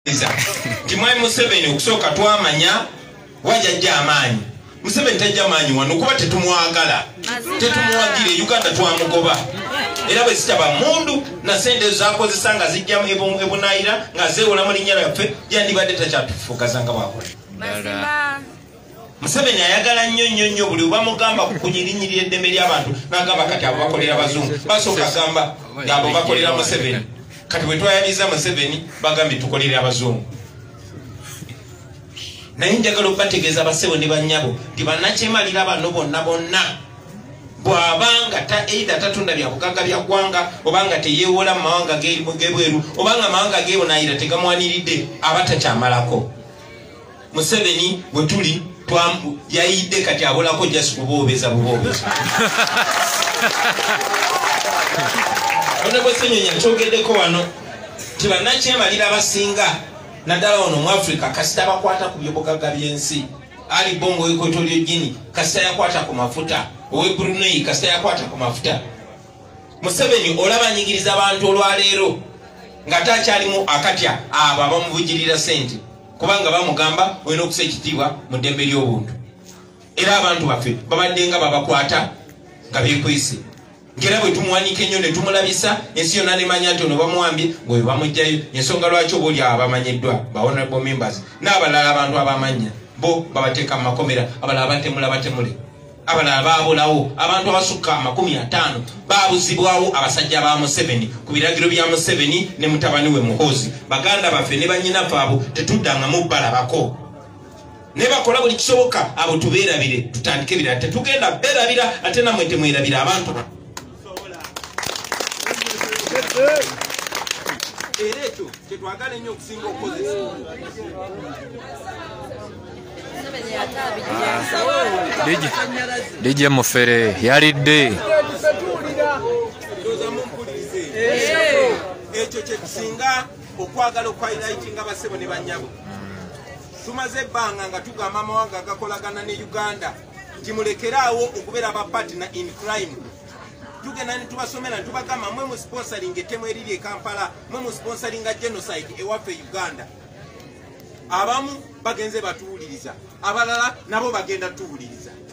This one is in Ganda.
Timwai Museveni okusoka twamanya wajja amaanyi. Museveni tajja amaanyi wano kuba tetumwagala. Tetumuwagire Uganda twamugoba. Era bwe sitaba mundu na sente zakozesa nga zijja ebunayira nga zeewola mu linnya lyaffe yandibadde takyatufukaza nga bwakola. Museveni ayagala nnyo buli bamugamba kunyirinyirira eddembe ly'abantu n'agamba kati abo bakolera abazungu. Basooka agamba abo bakolera Museveni. Kati bwe twayaliza Museveni bagambye tukolera abazungu. Naye njagala okubategeeza bassebo ne bannyabo nti bannakyemalira bano bonna bw'abanga either tatunda byabugagga bya ggwanga obanga teyeewola mu mawanga g'ebweru obanga amawanga g'ebunayira tegamwaniridde aba takyamalako. Museveni bwe tuli yayidde kati abolako just buboobeza. Honorable Senyonya ntogeddeko wano nti bannakyemalira abasinga naddala wano mu Africa kasita bakwata ku byobugagga by'ensi. Ali Bongo Equatorial Guinea kasita yakwata ku mafuta, owe Brunei kasita yakwata ku mafuta. Museveni olaba anyigiriza abantu olwaleero nga takyalimu akatya abo abamuvujjirira sente kubanga bamugamba olina okusa ekitiibwa mu ddembe ly'obuntu. Era abantu baffe babadde nga babakwata nga beekwese. Ngera bwe tumuwanika ennyo ne tumulabisa ensi yonna nemanya nti ono bamuwambye ng'oyo bamugjayo. Ensonga lwaki oba oli abamanyiddwa ba honorable members n'abalala abantu abamanya bo babateeka mu makomera, abalala batemula batemule, abalala baabulawo, abantu abasukka 50 baabuzibwawo abasajja ba Museveni ku biragiro bya Museveni ne mutabani we Muhoozi. Baganda baffe ne bannyinaffe abo tetuddangamu balabako. Ne bakola buli kisoboka abo tubeerabire tutandike birala. Tetugenda beerabira ate nammwe temwerabira abantu. Era ekyo kyetwagala ennyo okusinga okukozesa. DJ Mufere yalidde. Ekyo kyetusinga okwagala okwayilayitinga bassebo ne bannyabo. Tumaze ebbanga nga tugamba amawanga agakolagana ne Uganda nti mulekeraawo okubeera abapartner in crime. Tugenda ne tubasomera ne tubagamba mwe mu sponsoring ettemu eriri e Kampala, mwe mu sponsoring genocide ewaffe Uganda. Abamu bagenze batuwuliriza, abalala nabo bagenda tuwuliriza.